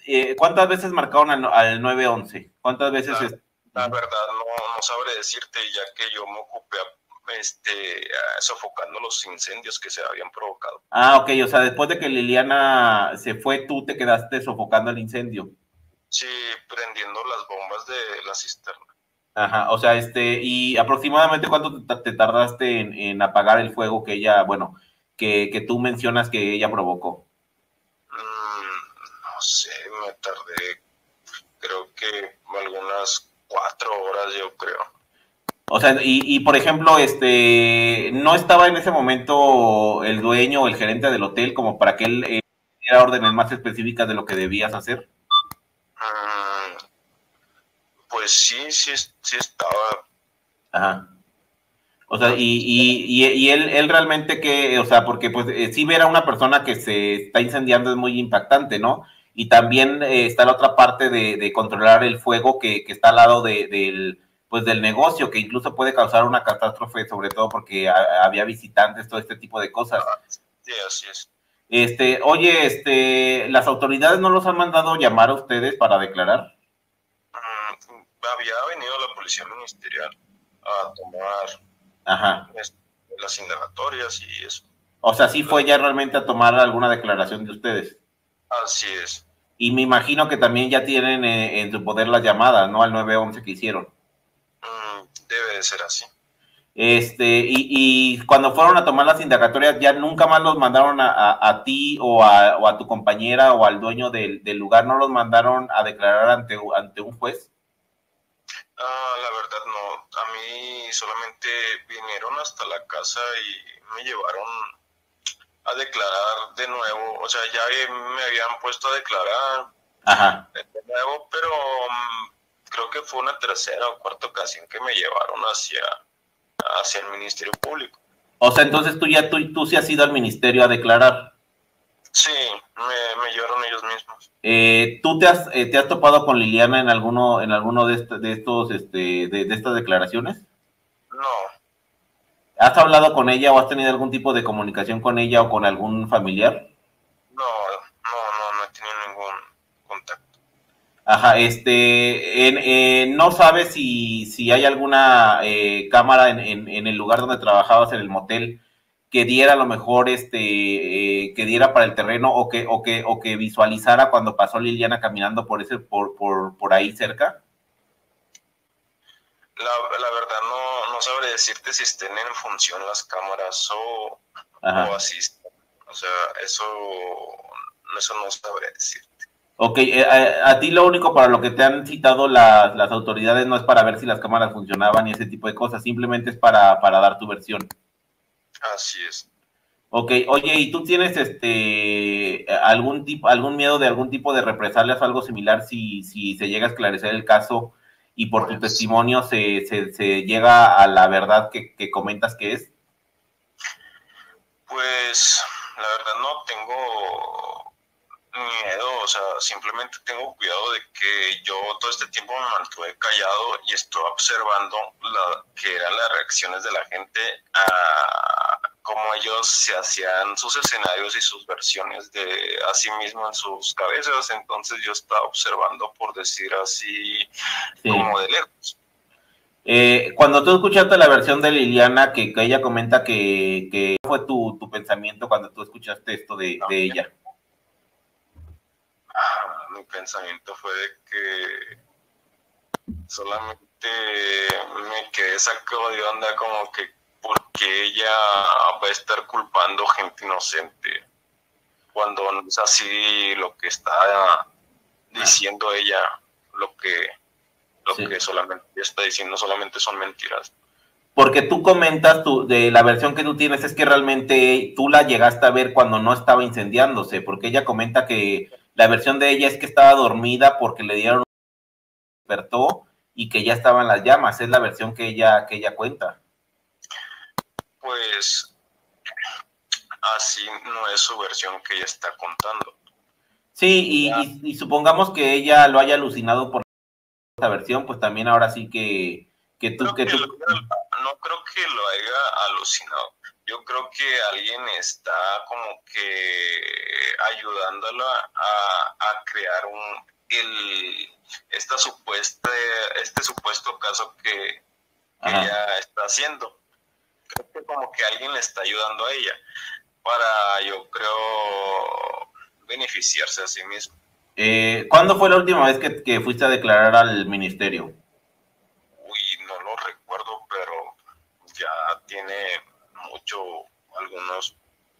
¿cuántas veces marcaron al 911? ¿Cuántas veces? La verdad no sabré decirte, ya que yo me ocupé sofocando los incendios que se habían provocado. Ah, ok, o sea, después de que Liliana se fue, tú te quedaste sofocando el incendio. Sí, prendiendo las bombas de la cisterna. Ajá, o sea, y aproximadamente cuánto te tardaste en apagar el fuego que ella, bueno, que tú mencionas que ella provocó. No sé, me tardé, creo que algunas 4 horas, yo creo. O sea, y por ejemplo, no estaba en ese momento el dueño o el gerente del hotel como para que él diera órdenes más específicas de lo que debías hacer. Pues sí estaba. Ajá. O sea, y él realmente que, o sea, porque pues sí ver a una persona que se está incendiando es muy impactante, ¿no? Y también está la otra parte de controlar el fuego que está al lado del negocio, que incluso puede causar una catástrofe, sobre todo porque había visitantes, todo este tipo de cosas. Sí, así es. Oye, ¿las autoridades no los han mandado llamar a ustedes para declarar? Había venido la policía ministerial a tomar Ajá. las indagatorias y eso. O sea, sí fue ya realmente a tomar alguna declaración de ustedes. Así es. Y me imagino que también ya tienen en su poder las llamadas, ¿no? Al 911 que hicieron. Debe de ser así. Y cuando fueron a tomar las indagatorias, ya nunca más los mandaron a ti o a tu compañera o al dueño del lugar, ¿no los mandaron a declarar ante un juez? La verdad no, a mí solamente vinieron hasta la casa y me llevaron a declarar de nuevo, o sea, ya me habían puesto a declarar. Ajá. De nuevo, pero creo que fue una tercera o cuarta ocasión que me llevaron hacia el Ministerio Público. O sea, entonces tú sí has ido al ministerio a declarar. Sí, me llevaron ellos mismos. ¿Tú te has topado con Liliana en alguno de estas declaraciones? No. ¿Has hablado con ella o has tenido algún tipo de comunicación con ella o con algún familiar? No he tenido ningún contacto. Ajá, no sabes si hay alguna cámara en el lugar donde trabajabas en el motel que diera a lo mejor, que diera para el terreno o que visualizara cuando pasó Liliana caminando por ahí cerca. La verdad no sabré decirte si estén en función las cámaras o así. O sea, eso no sabré decirte. Ok, a ti lo único para lo que te han citado las autoridades no es para ver si las cámaras funcionaban y ese tipo de cosas, simplemente es para dar tu versión. Así es. Ok, oye, ¿y tú tienes algún miedo de algún tipo de represalias o algo similar si se llega a esclarecer el caso y por tu testimonio se llega a la verdad que comentas que es? Pues la verdad no tengo miedo, o sea, simplemente tengo cuidado de que yo todo este tiempo me mantuve callado y estoy observando que eran las reacciones de la gente a cómo ellos se hacían sus escenarios y sus versiones de a sí mismo en sus cabezas. Entonces yo estaba observando, por decir así, sí, como de lejos. Cuando tú escuchaste la versión de Liliana, que ella comenta que fue tu pensamiento cuando tú escuchaste esto de ella. Mi pensamiento fue de que solamente me quedé sacado de onda, como que porque ella va a estar culpando gente inocente cuando no es así lo que está diciendo ella, lo que solamente está diciendo solamente son mentiras. Porque tú comentas de la versión que tú tienes es que realmente tú la llegaste a ver cuando no estaba incendiándose, porque ella comenta que la versión de ella es que estaba dormida porque le dieron despertó y que ya estaban las llamas, es la versión que ella cuenta. Pues así no es su versión que ella está contando. Sí, y supongamos que ella lo haya alucinado por esta versión, pues también ahora sí que tú... No creo que lo haya alucinado. Yo creo que alguien está como que ayudándola a crear este supuesto caso que ella está haciendo. Creo que como que alguien le está ayudando a ella para, yo creo, beneficiarse a sí mismo. ¿Cuándo fue la última vez que fuiste a declarar al ministerio? Uy, no lo recuerdo, pero ya tiene mucho, algunos,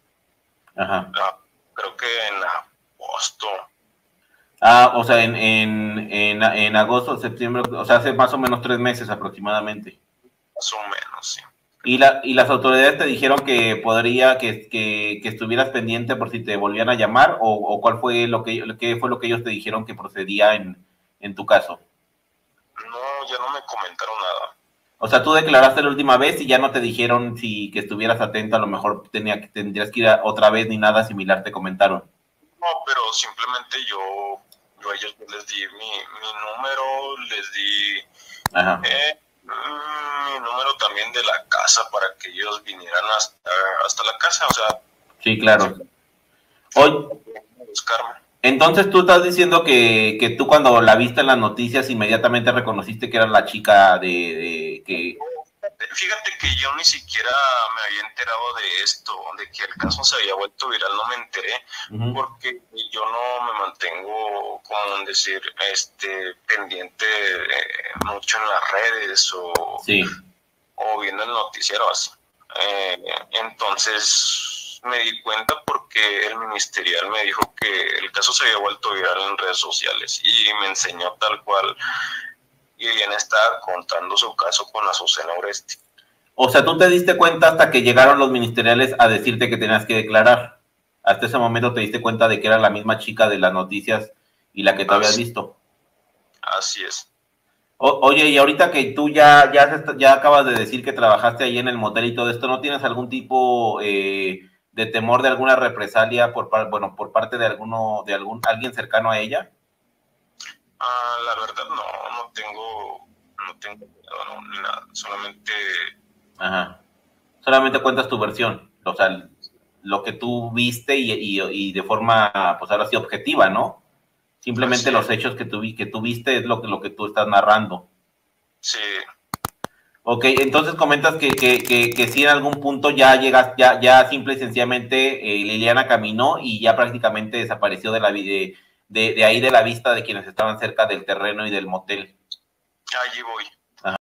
creo que en agosto. O sea, en agosto o septiembre, o sea, hace más o menos 3 meses aproximadamente. Más o menos, sí. ¿Y las autoridades te dijeron que que estuvieras pendiente por si te volvían a llamar? ¿O cuál fue qué fue lo que ellos te dijeron que procedía en tu caso? No, ya no me comentaron nada. O sea, tú declaraste la última vez y ya no te dijeron que estuvieras atento, a lo mejor tendrías que ir otra vez ni nada similar te comentaron. No, pero simplemente yo a ellos les di mi número, les di mi número también de la casa para que ellos vinieran hasta la casa, o sea. Sí, claro. Hoy, entonces tú estás diciendo que tú cuando la viste en las noticias inmediatamente reconociste que era la chica que... Fíjate que yo ni siquiera me había enterado de esto, de que el caso se había vuelto viral, no me enteré, porque yo no me mantengo, como decir, pendiente mucho en las redes o viendo el noticiero así. Entonces me di cuenta porque el ministerial me dijo que el caso se había vuelto viral en redes sociales y me enseñó tal cual. Y bien estaba contando su caso con Azucena Oresti. O sea, tú te diste cuenta hasta que llegaron los ministeriales a decirte que tenías que declarar. Hasta ese momento te diste cuenta de que era la misma chica de las noticias y la que te habías visto. Así es. Oye, y ahorita que tú ya acabas de decir que trabajaste ahí en el motel y todo esto, ¿no tienes algún tipo de temor de alguna represalia por parte de alguien cercano a ella? La verdad no tengo miedo, ni nada, solamente... Solamente cuentas tu versión, o sea, lo que tú viste y de forma, pues ahora sí, objetiva, ¿no? Simplemente los hechos que tú viste es lo que tú estás narrando. Sí. Ok, entonces comentas que sí en algún punto ya llegas, ya simple y sencillamente Liliana caminó y ya prácticamente desapareció de ahí de la vista de quienes estaban cerca del terreno y del motel. Allí voy.